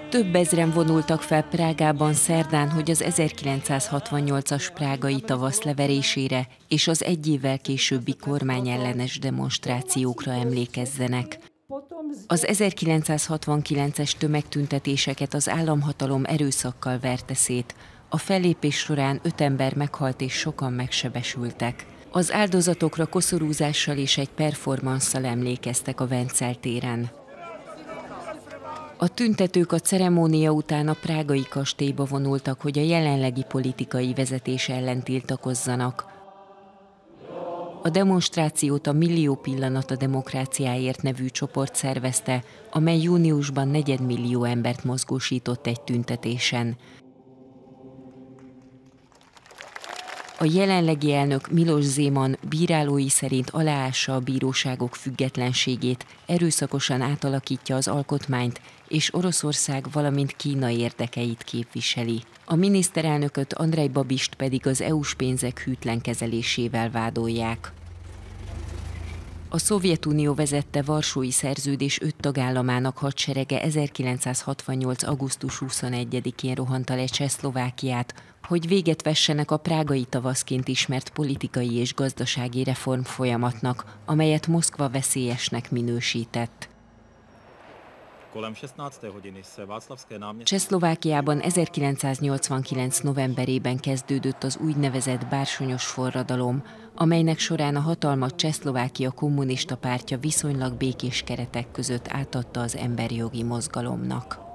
Több ezren vonultak fel Prágában szerdán, hogy az 1968-as prágai tavasz leverésére és az egy évvel későbbi kormányellenes demonstrációkra emlékezzenek. Az 1969-es tömegtüntetéseket az államhatalom erőszakkal verte szét. A fellépés során 5 ember meghalt és sokan megsebesültek. Az áldozatokra koszorúzással és egy performansszal emlékeztek a Vencel téren. A tüntetők a ceremónia után a prágai kastélyba vonultak, hogy a jelenlegi politikai vezetés ellen tiltakozzanak. A demonstrációt a Millió pillanat a demokráciáért nevű csoport szervezte, amely júniusban 4 millió embert mozgósított egy tüntetésen. A jelenlegi elnök Miloš Zeman bírálói szerint aláássa a bíróságok függetlenségét, erőszakosan átalakítja az alkotmányt, és Oroszország, valamint Kína érdekeit képviseli. A miniszterelnököt, Andrej Babist pedig az EU-s pénzek hűtlen kezelésével vádolják. A Szovjetunió vezette Varsói Szerződés 5 tagállamának hadserege 1968. augusztus 21-én rohanta le Csehszlovákiát, hogy véget vessenek a prágai tavaszként ismert politikai és gazdasági reformfolyamatnak, amelyet Moszkva veszélyesnek minősített. Csehszlovákiában 1989. novemberében kezdődött az úgynevezett bársonyos forradalom, amelynek során a hatalmat Csehszlovákia kommunista pártja viszonylag békés keretek között átadta az emberjogi mozgalomnak.